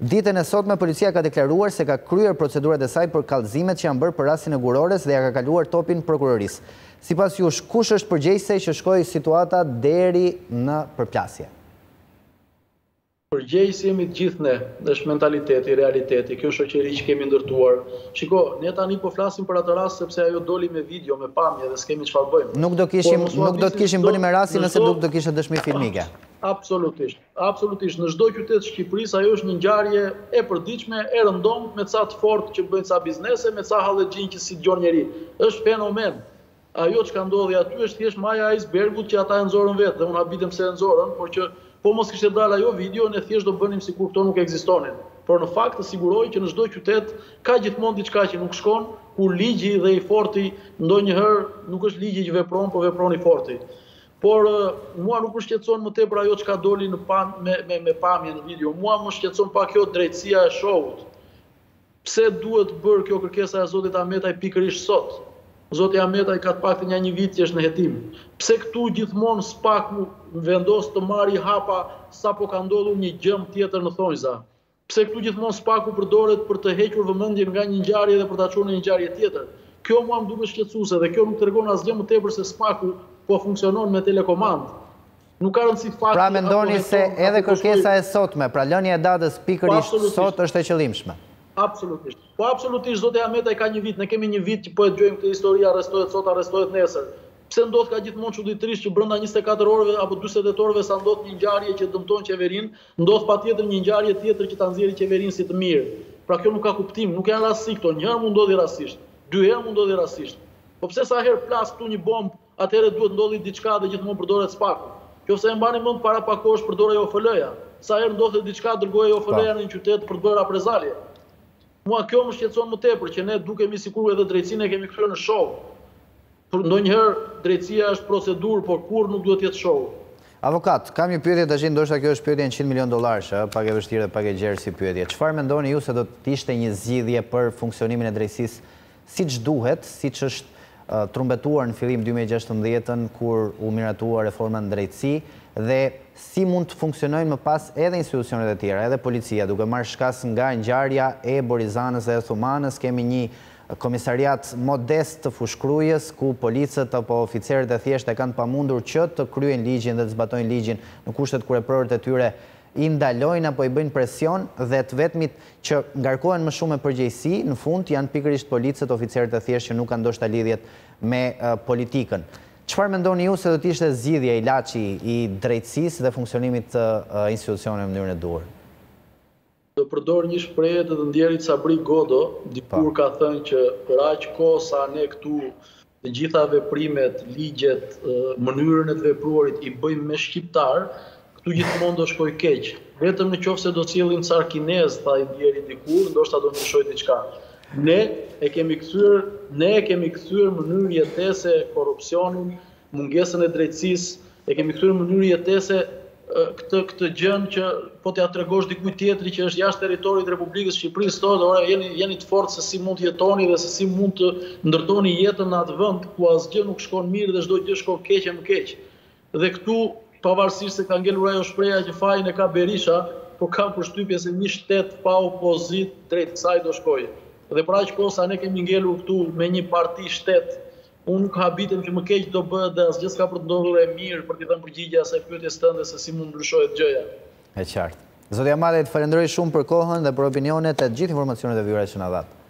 Ditën e sotme, policia ka deklaruar se ka kryer procedurat e saj për kallëzimet që janë bërë për rastin e Gurores dhe ja ka kaluar topin prokurorisë. Sipas jush, kush është përgjegjëse që shkoi situata deri në përplasje? Përgjegjësi jemi të gjithë ne, është mentaliteti, realiteti, kjo shoqëri që kemi ndërtuar. Shiko, ne tani po flasim për atë rast sepse ajo doli me video, me pamje dhe s'kemi çfarë bëjmë. Nuk do të kishim bëni me rastin nëse nuk do kishte dëshmi filmike. Absolutisht. Absolutisht. Në çdo qytet të Shqipërisë ajo është një ngjarje e përditshme, e rëndomt me ca të fortë që bëjnë ca biznese, me ca hallexhin që si dëgjon njeri. Është fenomen. Ajo që ndodhi aty është thjesht maja e icebergut që ata e nxorën vetë, dhe unë habitem se e nxorën, por që po mos kishte dalë ajo video, ne thjesht do bënim sikur këto nuk ekzistonin. Por në fakt të siguroj që në çdo qytet ka gjithmonë diçka që nuk shkon, ku ligji dhe i forti ndonjëherë nuk është ligji që vepron, po vepron i forti. Por mua nuk më shqetëson më tepër ajo çka doli në me pamje në video. Mua më shqetëson pak kjo drejtësia e shohut. Pse duhet bërë kjo kërkesa e Zotit Ahmetaj pikërisht sot? Zoti Ahmetaj ka të paktën një vit që është në hetim. Pse këtu gjithmonë spaku vendos të marrë hapa sapo ka ndodhur një gjëm tjetër në thonjza? Pse këtu gjithmonë spaku përdoret për të hequr vëmendjen nga një ngjarje dhe për ta çuar në një ngjarje tjetër? Kjo mua më duket shqetësuese dhe kjo nuk tregon asgjë më tepër se spaku po funksionon me telekomand. Nuk ka rëndësi fakti. Pra mendoni se edhe kërkesa e sotme, pra lënia e datës pikërisht sot është e qëllimshme? Absolutisht. Po absolutisht, Zoti Ahmetaj ka një vit, ne kemi një vit që po e dëgjojmë këtë histori, arrestohet sot, arrestohet nesër. Pse ndodh ka gjithmonë çuditërisht që brenda 24 orëve apo 48 orëve sa ndodh një ngjarje që dëmton qeverinë, ndodh patjetër një ngjarje tjetër që ta nxjerrë qeverinë si të mirë. Pra kjo nuk ka kuptim, nuk janë rastësi këto. Një herë mund ndodhi rastisht, dy herë mund ndodhi rastisht. Po pse sa herë plas këtu një bombë, atëherë duhet ndodhi diçka dhe gjithmonë përdoret spaku. Qofse e mbani mend para pak kohësh përdorej OFL-ja. Sa herë ndodhte diçka dërgohej OFL-ja në një qytet për të bërë reprezalje. Mua kjo më shqetëson më tepër që ne dukemi sikur edhe drejtsinë e kemi kthyer në show. Ndonjëherë drejtësia është procedurë, por kur nuk duhet të jetë show. Avokat, kam një pyetje tash, ndoshta kjo është pyetje në $100 milion, pak e vështirë dhe pak e gjerë si pyetje. Çfarë mendoni ju se do të ishte një zgjidhje për funksionimin e drejtësisë siç duhet, siç është trumbetuar në fillim 2016 kur u miratua reforma në drejtësi, dhe si mund të funksionojnë më pas edhe institucionet e tjera, edhe policia, duke marrë shkas nga ngjarja e Borizanës dhe e Thumanës, kemi një komisariat modest të Fushkrujës, ku policët apo oficerët e thjesht e kanë pamundur që të kryejnë ligjin dhe të zbatojnë ligjin në kushtet kurorët e tyre, i ndalojnë apo i bëjnë presion, dhe të vetmit që ngarkohen më shumë me përgjegjësi, në fund janë pikërisht policët, oficerët e thjesht që nuk kanë ndoshta lidhjet me politikën. Çfarë mendoni ju se do të ishte zgjidhja, ilaçi i drejtësisë dhe funksionimit të institucioneve në mënyrën e duhur? Do përdor një shprehje të ndjerit Sabri Godo, dikur ka thënë që për aq kohë sa ne këtu të gjitha veprimet, ligjet, mënyrën e të vepruarit i bëjmë me shqiptar, këtu gjithmonë do shkoj keq. Vetëm nëse do cilin car kinez, tha i ndjeri dikur, ndoshta do ndryshoj diçka. Ne e kemi kthyer mënyrë jetese korrupsionin, mungesën e drejtësisë, e kemi kthyer mënyrë jetese këtë gjën që po t'ja tregosh dikujt tjetri që është jashtë territorit të Republikës së Shqipërisë, thotë, ora jeni të fortë se si mund të jetoni dhe se si mund të ndërtoni jetën në atë vend ku asgjë nuk shkon mirë dhe çdo gjë shkon keq e më keq. Dhe këtu, pavarësisht se ka ngelur ajo shpreha që fajin e ka Berisha, po kam përshtypje se një shtet pa opozit drejt kësaj do shkojë. Dhe për aq kohë sa ne kemi ngelur këtu me një parti shtet, unë nuk habitem që më keq do bëhet dhe asgjë s'ka për të ndodhur e mirë për t'i dhënë përgjigje asaj pyetjes tënde se si mund ndryshohet gjëja. E qartë. Zoti Ahmetaj, të falenderoj shumë për kohën dhe për opinionet e gjithë informacionet e vijura që na dhat.